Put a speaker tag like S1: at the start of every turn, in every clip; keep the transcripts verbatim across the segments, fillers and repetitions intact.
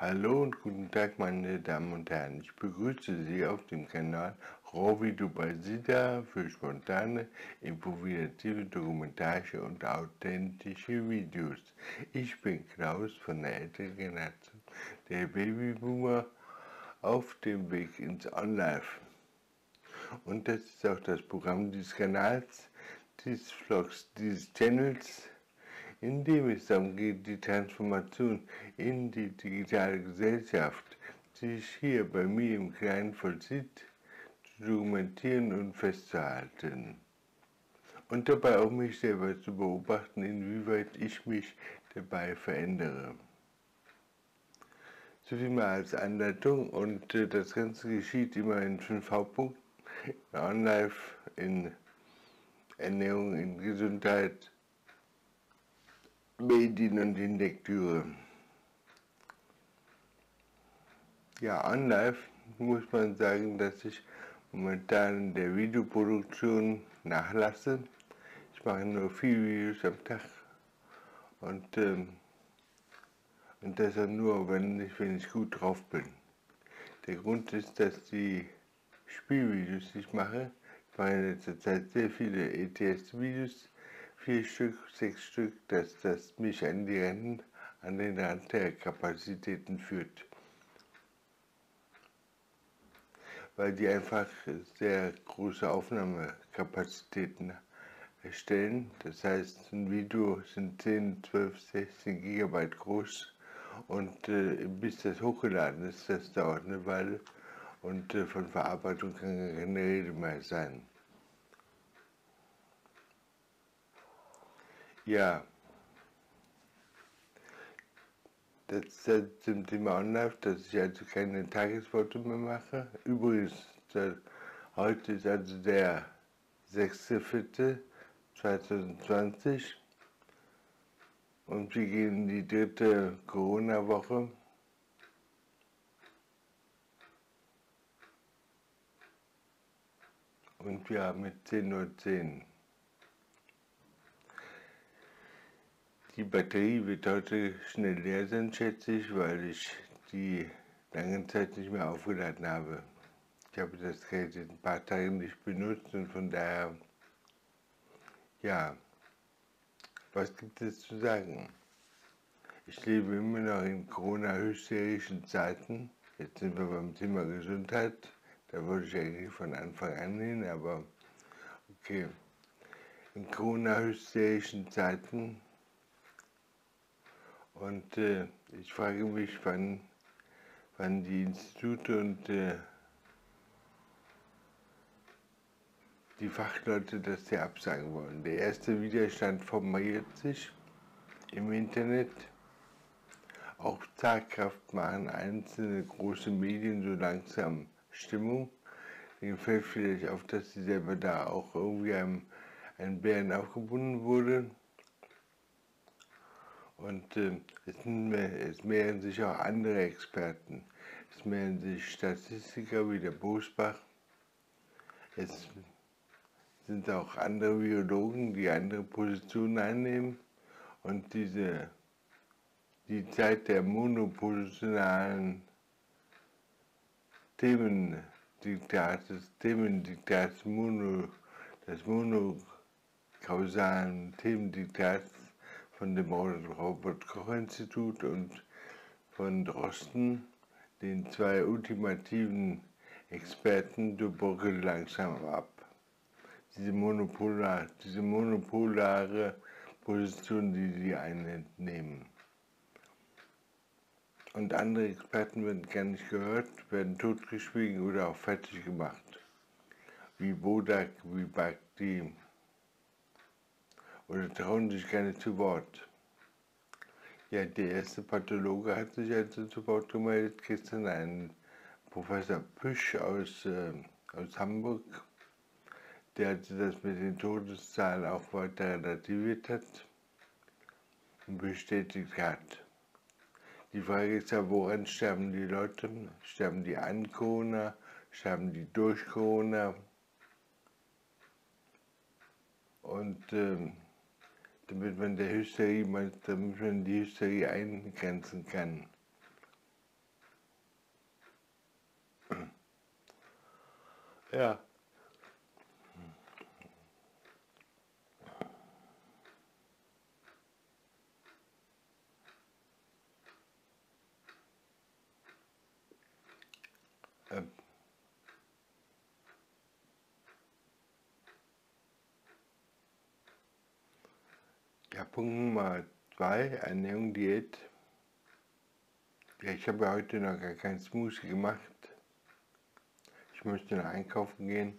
S1: Hallo und guten Tag, meine Damen und Herren. Ich begrüße Sie auf dem Kanal Rohvideo bei SIDA für spontane, improvisative, dokumentarische und authentische Videos. Ich bin Klaus von der älteren Generation, der Babyboomer, auf dem Weg ins On-Life. Und das ist auch das Programm dieses Kanals, dieses Vlogs, dieses Channels, in dem es darum geht, die Transformation in die digitale Gesellschaft, die sich hier bei mir im Kleinen vollzieht, zu dokumentieren und festzuhalten. Und dabei auch mich selber zu beobachten, inwieweit ich mich dabei verändere. So viel mal als Anleitung, und äh, das Ganze geschieht immer in fünf Hauptpunkten: in On-Life, in Ernährung, in Gesundheit, Medien und in Lektüre. Ja, On-Life muss man sagen, dass ich momentan in der Videoproduktion nachlasse. Ich mache nur vier Videos am Tag und, ähm, und deshalb nur, wenn ich, wenn ich gut drauf bin. Der Grund ist, dass die Spielvideos, die ich mache, ich mache in letzter Zeit sehr viele E T S-Videos, vier Stück, sechs Stück, dass das mich an, die Renten, an den Rand der Kapazitäten führt. Weil die einfach sehr große Aufnahmekapazitäten erstellen. Das heißt, ein Video sind zehn, zwölf, sechzehn Gigabyte groß, und äh, bis das hochgeladen ist, das dauert eine Weile, und äh, von Verarbeitung kann keine Rede mehr sein. Ja, das ist das zum Thema On-Life, dass ich also keine Tagesfoto mehr mache. Übrigens, das, heute ist also der sechster vierte zweitausendzwanzig und wir gehen in die dritte Corona-Woche. Und wir haben mit zehn Uhr zehn. Die Batterie wird heute schnell leer sein, schätze ich, weil ich die lange Zeit nicht mehr aufgeladen habe. Ich habe das Gerät ein paar Tage nicht benutzt und von daher, ja, was gibt es zu sagen? Ich lebe immer noch in Corona-hysterischen Zeiten. Jetzt sind wir beim Thema Gesundheit. Da wollte ich eigentlich von Anfang an hin, aber okay. In Corona-hysterischen Zeiten. Und äh, ich frage mich, wann, wann die Institute und äh, die Fachleute das hier absagen wollen. Der erste Widerstand formiert sich im Internet. Auch zaghaft machen einzelne große Medien so langsam Stimmung. Denen fällt vielleicht auf, dass sie selber da auch irgendwie einem, einem Bären aufgebunden wurde. Und äh, es, mehr, es mehren sich auch andere Experten. Es mehren sich Statistiker wie der Bosbach. Es sind auch andere Virologen, die andere Positionen einnehmen. Und diese, die Zeit der monopositionalen Themendiktates, Themendiktats, Mono, des monokausalen Themendiktats von dem Robert-Koch-Institut und von Drosten, den zwei ultimativen Experten, du bröckeln langsam ab. Diese, monopolar, diese monopolare Position, die sie einnehmen. Und andere Experten werden gar nicht gehört, werden totgeschwiegen oder auch fertig gemacht. Wie Bodak, wie Bhakti. Oder trauen sich gar nicht zu Wort. Ja, der erste Pathologe hat sich also zu Wort gemeldet, gestern ein Professor Püsch aus, äh, aus Hamburg, der also das mit den Todeszahlen auch weiter relativiert hat und bestätigt hat. Die Frage ist ja, woran sterben die Leute? Sterben die an Corona? Sterben die durch Corona? Und ähm, damit man der Hysterie, damit man die Hysterie eingrenzen kann. Ja. Ähm. Ja, Punkt Nummer zwei, Ernährung, Diät. Ja, ich habe ja heute noch gar keinen Smoothie gemacht. Ich möchte noch einkaufen gehen.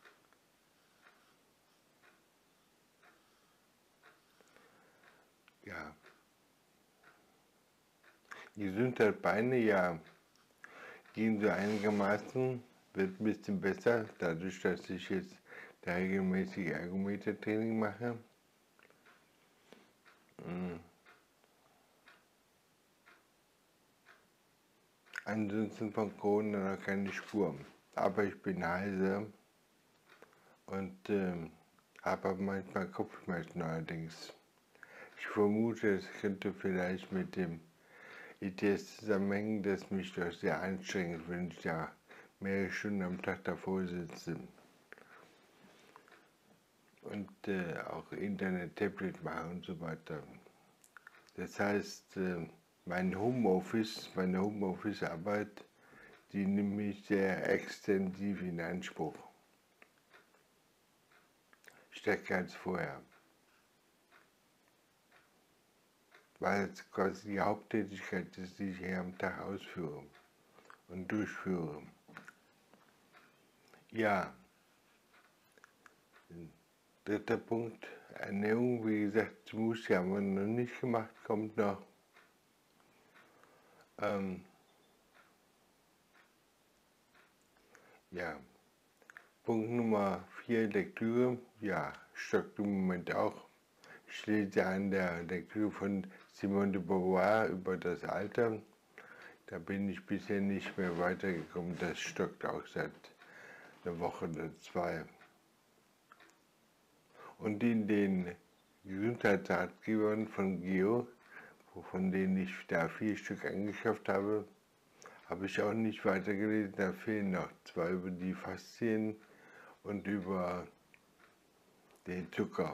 S1: Ja. Gesundheit, Beine, ja, gehen so einigermaßen, wird ein bisschen besser, dadurch, dass ich jetzt da regelmäßig Ergometer-Training mache. Mhm. Ansonsten von Corona noch keine Spur. Aber ich bin heiser und äh, habe manchmal Kopfschmerzen allerdings. Ich vermute, es könnte vielleicht mit dem I T S zusammenhängen, dass mich das sehr anstrengt, wenn ich da mehrere Stunden am Tag davor sitze. Und äh, auch Internet, Tablet mache und so weiter. Das heißt, äh, mein Homeoffice, meine Homeoffice-Arbeit, die nimmt mich sehr extensiv in Anspruch. Stärker als vorher. Weil es quasi die Haupttätigkeit ist, die ich hier am Tag ausführe und durchführe. Ja, dritter Punkt, Ernährung, wie gesagt, Smoothie haben wir noch nicht gemacht, kommt noch. Ähm, ja, Punkt Nummer vier, Lektüre, ja, stockt im Moment auch. Ich lese an der Lektüre von Simone de Beauvoir über das Alter. Da bin ich bisher nicht mehr weitergekommen, das stockt auch seit einer Woche oder zwei. Und in den Gesundheitsratgebern von Geo, von denen ich da vier Stück angeschafft habe, habe ich auch nicht weitergelesen. Da fehlen noch zwei über die Faszien und über den Zucker.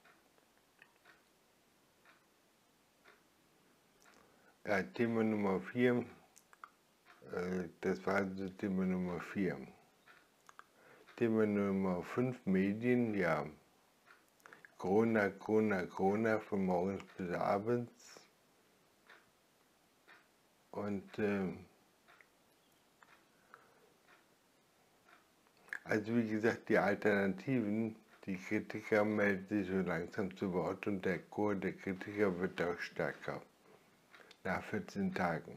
S1: Ja, Thema Nummer vier, äh, das war also Thema Nummer vier. Thema Nummer fünf, Medien, ja. Corona, Corona, Corona, von morgens bis abends. Und äh, also wie gesagt, die Alternativen, die Kritiker melden sich so langsam zu Wort und der Chor der Kritiker wird auch stärker. Nach vierzehn Tagen.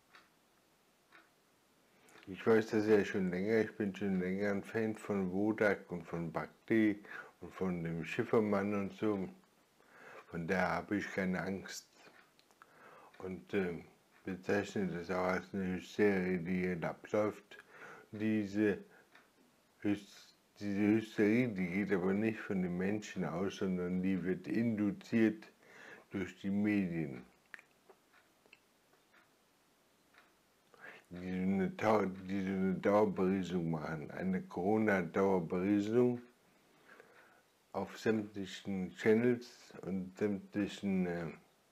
S1: Ich weiß das ja schon länger, ich bin schon länger ein Fan von Wodak und von Bhakti und von dem Schiffermann und so. Von daher habe ich keine Angst. Und äh, bezeichne das auch als eine Hysterie, die hier abläuft. Diese, Hys diese Hysterie, die geht aber nicht von den Menschen aus, sondern die wird induziert durch die Medien. Die eine, die eine Dauerberieselung machen, eine Corona-Dauerberieselung auf sämtlichen Channels und sämtlichen äh,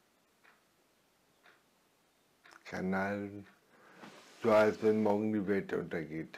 S1: Kanälen, so als wenn morgen die Welt untergeht.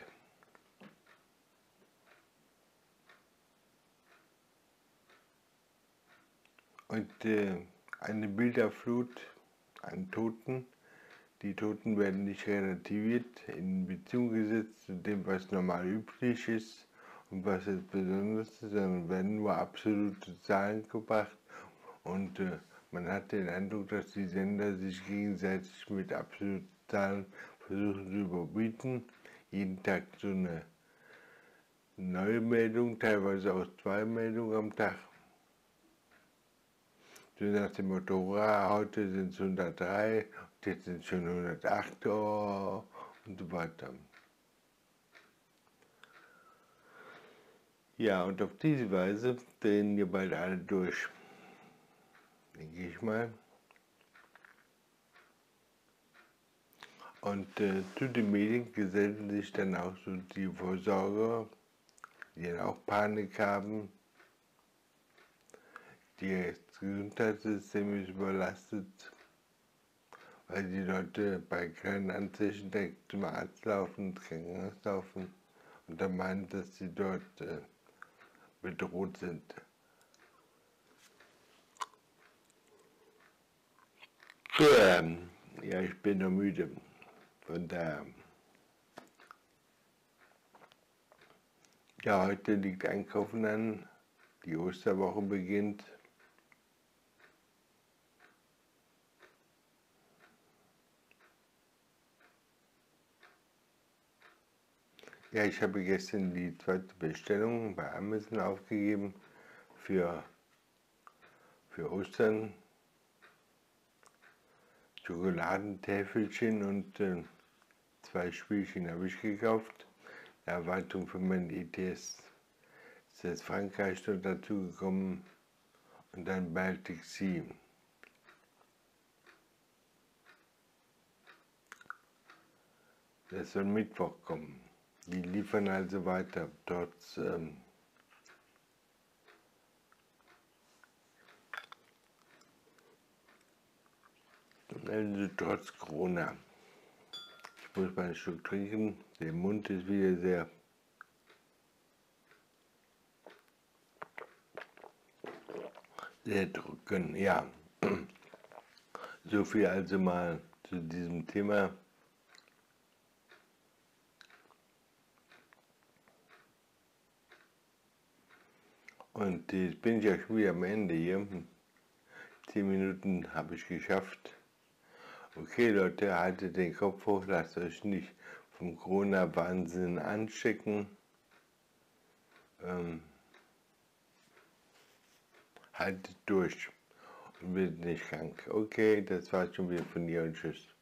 S1: Und äh, eine Bilderflut an Toten. Die Toten werden nicht relativiert, in Beziehung gesetzt zu dem, was normal üblich ist und was jetzt besonders ist, sondern werden nur absolute Zahlen gebracht. Und äh, man hat den Eindruck, dass die Sender sich gegenseitig mit absoluten Zahlen versuchen zu überbieten. Jeden Tag so eine neue Meldung, teilweise auch zwei Meldungen am Tag. So nach dem Motto, heute sind es hundertdrei, jetzt sind es schon hundertacht oh, und so weiter. Ja, und auf diese Weise drehen wir bald alle durch, denke ich mal. Und äh, zu den Medien gesellen sich dann auch so die Vorsorger, die dann auch Panik haben. Das Gesundheitssystem ist überlastet, weil die Leute bei kleinen Anzeichen direkt zum Arzt laufen, ins Krankenhaus laufen und dann meinen, dass sie dort äh, bedroht sind. Ähm, ja, ich bin noch müde. Von daher. Ja, heute liegt Einkaufen an. Die Osterwoche beginnt. Ja, ich habe gestern die zweite Bestellung bei Amazon aufgegeben für, für Ostern. Schokoladentäfelchen und äh, zwei Spielchen habe ich gekauft. Die Erwartung für mein E T S ist jetzt Frankreich noch dazu gekommen und dann Baltic Sea. Das soll Mittwoch kommen. Die liefern also weiter, trotz, ähm, also trotz Corona. Ich muss mal ein Stück trinken, der Mund ist wieder sehr sehr trocken, ja. So viel also mal zu diesem Thema. Und jetzt bin ich ja schon wieder am Ende hier. Zehn Minuten habe ich geschafft. Okay Leute, haltet den Kopf hoch, lasst euch nicht vom Corona-Wahnsinn anstecken. Ähm, haltet durch und werdet nicht krank. Okay, das war's schon wieder von dir und tschüss.